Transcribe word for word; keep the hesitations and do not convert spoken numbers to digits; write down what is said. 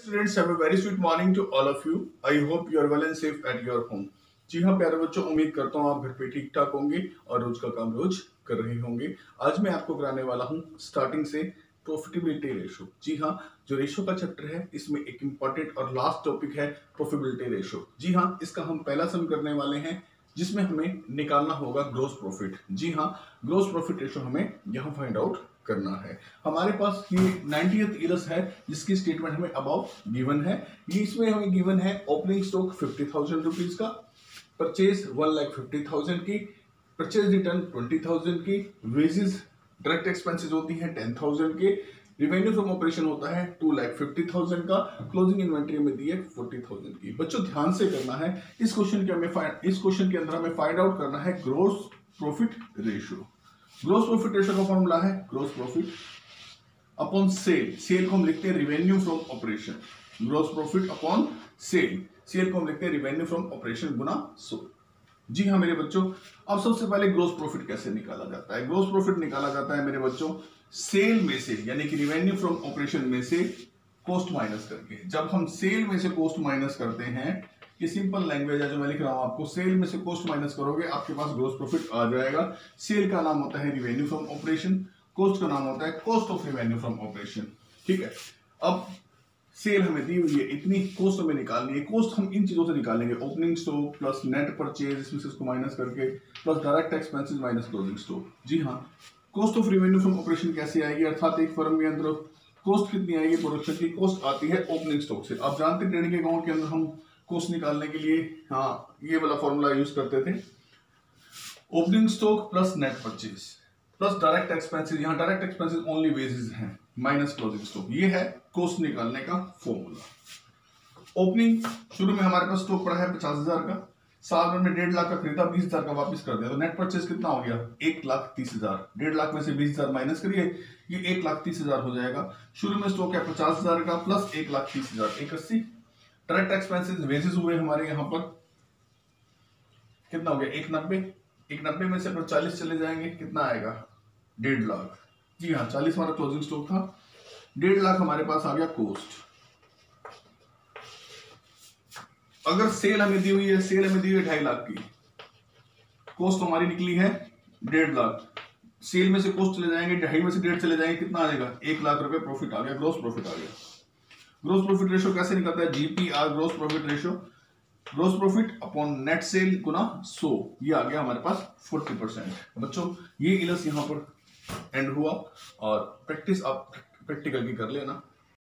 students, have a very sweet morning to all of you. I hope you are well and safe at your home. जी हाँ प्यारे बच्चों, उम्मीद करता हूँ आप घर पे ठीक ठाक होंगे और रोज का काम रोज कर रहे होंगे। आज मैं आपको कराने वाला हूँ स्टार्टिंग से प्रॉफिटेबिलिटी रेशो। जी हाँ, जो रेशो का चैप्टर है इसमें एक इम्पॉर्टेंट और लास्ट टॉपिक है प्रॉफिटेबिलिटी रेशो। जी हाँ, इसका हम पहला सम करने वाले हैं जिसमें हमें निकालना होगा ग्रोस प्रॉफिट। जी हाँ, ग्रोस प्रॉफिट रेशो हमें यहाँ फाइंड आउट करना है। हमारे पास ये नाइंटिएथ इयर्स है जिसकी स्टेटमेंट हमें अबाव गिवन है। ये इसमें हमें गिवन है opening stock fifty thousand rupees का, purchase one lakh fifty thousand की, परचेज रिटर्न ट्वेंटी थाउजेंड की, वेजेस डायरेक्ट एक्सपेंसेस होती हैं टेन थाउजेंड के, रिवेन्यू फ्रॉम ऑपरेशन होता है टू लाख फिफ्टी थाउजेंड का, क्लोजिंग इन्वेंट्री में दी है फोर्टी थाउजेंड की। बच्चों ध्यान से करना है, इस क्वेश्चन के हमें इस क्वेश्चन के अंदर हमें फाइंड आउट करना है gross profit ratio. Gross profit ratio का फॉर्मूला है gross profit upon sale. Sale को हम लिखते हैं revenue from operation. Gross profit upon sale, sale को हम लिखते हैं रिवेन्यू फ्रॉम ऑपरेशन गुना सौ। जी हाँ मेरे बच्चों, अब सबसे पहले ग्रोस प्रॉफिट कैसे निकाला जाता है? ग्रोस प्रॉफिट निकाला जाता है मेरे बच्चों सेल में से, यानी कि रिवेन्यू फ्रॉम ऑपरेशन में से कॉस्ट माइनस करके। जब हम सेल में से कॉस्ट माइनस करते हैं, ये सिंपल लैंग्वेज है जो मैं लिख रहा हूं आपको, सेल में से कॉस्ट माइनस करोगे आपके पास ग्रोस प्रॉफिट आ जाएगा। सेल का नाम होता है रिवेन्यू फ्रॉम ऑपरेशन, कॉस्ट का नाम होता है cost of revenue from operation. ठीक है, अब सेल हमें दी हुई है इतनी, कॉस्ट हमें निकालनी है। कॉस्ट हम इन चीजों से निकालेंगे, opening stock plus net purchase, इसमें से इसको माइनस करके, plus direct expenses minus closing stock. जी हाँ, cost of revenue from operation कैसे आएगी, अर्थात एक फर्म के अंदर कॉस्ट कितनी आएगी, प्रोडक्शन की कॉस्ट आती है ओपनिंग स्टॉक से। आप जानते हैं ट्रेडिंग अकाउंट के अंदर हम कॉस्ट निकालने के लिए हाँ ये वाला फॉर्मूला यूज करते थे, opening stock plus net purchase plus direct expenses. यहाँ डायरेक्ट एक्सपेंसेस ओनली वेजेस हैं, माइनस क्लोजिंग स्टॉक। ये है कॉस्ट निकालने का फॉर्मूला। ओपनिंग, शुरू में हमारे पास स्टॉक पड़ा है पचास हजार का, साल भर में डेढ़ लाख का खरीदा, बीस हजार का वापस कर दिया, तो नेट परचेज कितना हो गया, एक लाख तीस हजार। डेढ़ लाख में से बीस हजार माइनस करिए, ये एक लाख तीस हजार हो जाएगा। शुरू में स्टॉक है पचास हजार का प्लस एक लाख तीस हजार, एक अस्सी। डायरेक्ट एक्सपेंसेस वेजेस हुए हमारे यहाँ पर कितना हो गया, एक नब्बे। एक नब्बे में से अगर चालीस चले जाएंगे कितना आएगा, डेढ़ लाख। जी हाँ, चालीस हमारा क्लोजिंग स्टॉक था, डेढ़ लाख हमारे पास आ गया कॉस्ट। अगर सेल हमें दी हुई है, सेल हमें दी हुई है ढाई लाख की, कॉस्ट हमारी निकली है डेढ़ लाख। सेल में से कॉस्ट चले जाएंगे, ढाई में से डेढ़ चले जाएंगे, कितना आ जाएगा, एक लाख रुपए प्रॉफिट आ गया, ग्रोस प्रॉफिट आ गया। ग्रोस प्रॉफिट रेशियो कैसे निकलता है, GPR gross profit ratio, gross profit upon net sale गुना सौ। ये आ गया हमारे पास फोर्टी परसेंट। बच्चों ये इलस यहाँ पर एंड हुआ और प्रैक्टिस आप प्रैक्टिकल की कर लेना।